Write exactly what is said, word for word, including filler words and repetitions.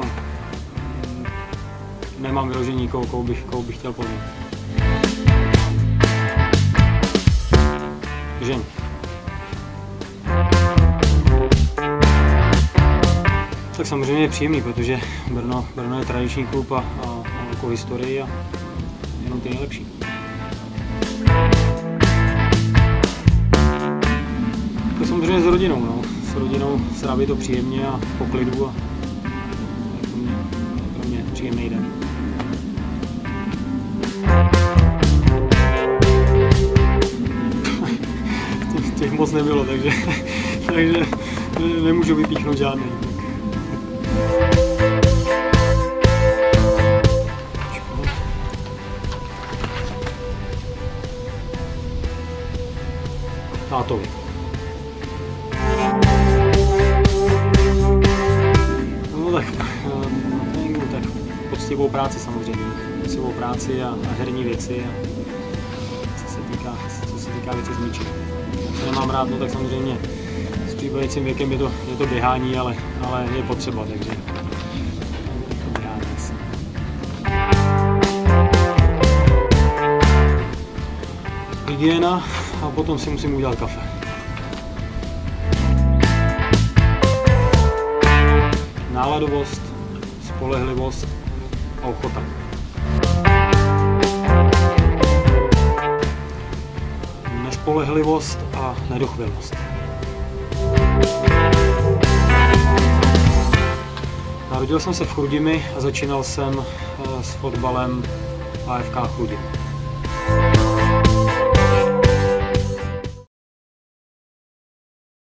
nemám vyložení nikoho, koho bych, koho bych chtěl pozvat. Žen. Tak samozřejmě je příjemný, protože Brno, Brno je tradiční klub a, a, a jako historii a jenom ty nejlepší. To samozřejmě s rodinou, no. S rodinou strávit to příjemně a po klidu a je pro mě, je pro mě příjemný den. těch, těch moc nebylo, takže, takže nemůžu vypíchnout žádný. Tátovi. No tak, no, tak poctivou práci samozřejmě. Poctivou práci a, a herní věci. A co se týká, co se týká věci z míče. Co nemám rád, no tak samozřejmě s příbějícím věkem je to, je to běhání, ale, ale je potřeba, takže to běhání asi. Hygiena a potom si musím udělat kafe. Náladovost, spolehlivost a ochota. Nespolehlivost a nedochvilnost. Narodil jsem se v Chrudimi a začínal jsem s fotbalem A F K Chrudim.